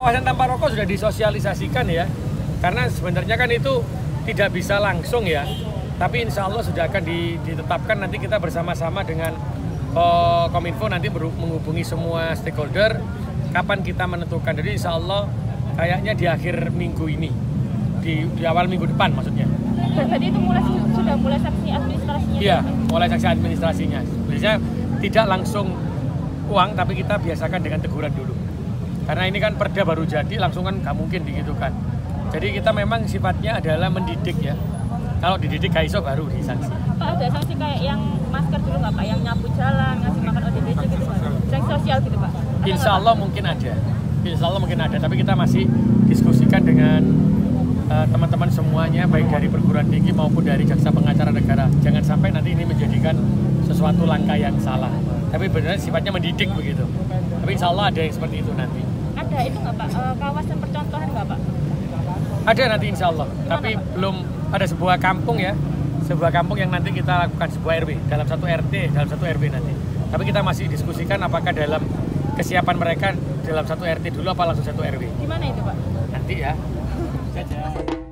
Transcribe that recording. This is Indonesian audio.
Kawasan tanpa rokok sudah disosialisasikan ya, karena sebenarnya kan itu tidak bisa langsung ya, tapi insya Allah sudah akan ditetapkan. Nanti kita bersama-sama dengan Kominfo nanti menghubungi semua stakeholder kapan kita menentukan. Jadi insya Allah kayaknya di akhir minggu ini, di awal minggu depan maksudnya. Berarti itu sudah mulai sanksi administrasinya? Iya, mulai sanksi administrasinya. Biasanya tidak langsung uang, tapi kita biasakan dengan teguran dulu. Karena ini kan perda baru jadi, langsung kan nggak mungkin begitu kan. Jadi kita memang sifatnya adalah mendidik ya. Kalau dididik gak iso baru disanksi. Pak, ada sanksi kayak yang masker dulu nggak Pak? Yang nyapu jalan, ngasih makan ODGJ gitu Pak? Sanksi sosial gitu Pak? Insya Allah mungkin ada. Insya Allah mungkin ada, tapi kita masih diskusikan dengan teman-teman semuanya, baik dari perguruan tinggi maupun dari jaksa pengacara negara. Jangan sampai nanti ini menjadikan sesuatu langkah yang salah. Tapi benar sifatnya mendidik begitu. Tapi insya Allah ada yang seperti itu nanti. Ada itu nggak Pak? Kawasan percontohan nggak Pak? Ada nanti insya Allah. Tapi Pak? Belum ada sebuah kampung ya. Sebuah kampung yang nanti kita lakukan sebuah RW. Dalam satu RT, dalam satu RW nanti. Tapi kita masih diskusikan apakah dalam kesiapan mereka dalam satu RT dulu apa langsung satu RW. Gimana itu Pak? Nanti ya.